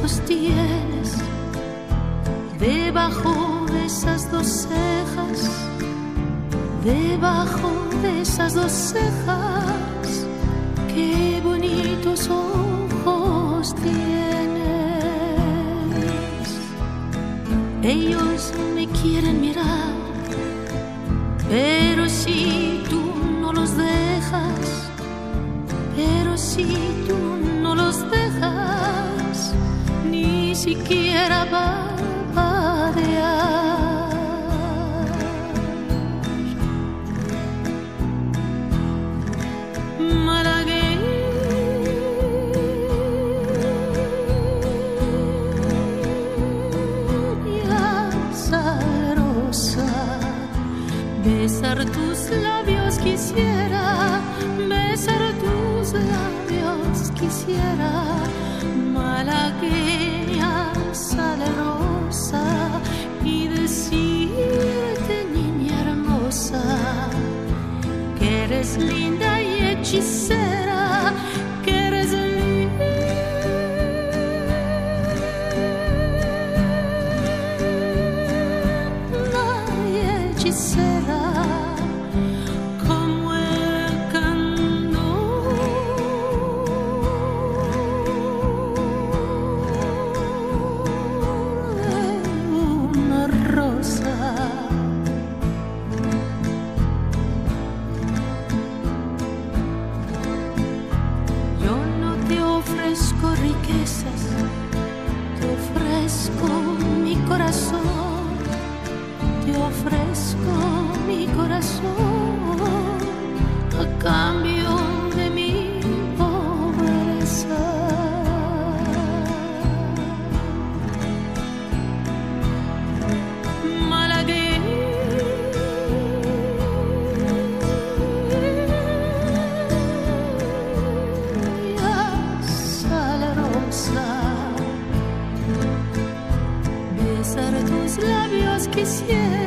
ojos tienes debajo de esas dos cejas? Debajo de esas dos cejas, qué bonitos ojos tienes. Ellos me quieren mirar, pero si tú no los dejas, pero si tú no los dejas, ni siquiera parpadear. Besar tus labios quisiera, besar tus labios quisiera, malagueña salerosa, y decirte, niña hermosa, que eres linda y hechicera, que eres linda y hechicera. Riquezas, te ofrezco mi corazón, te ofrezco mi corazón a cambio de mi pobreza. Besar tus labios quisiera.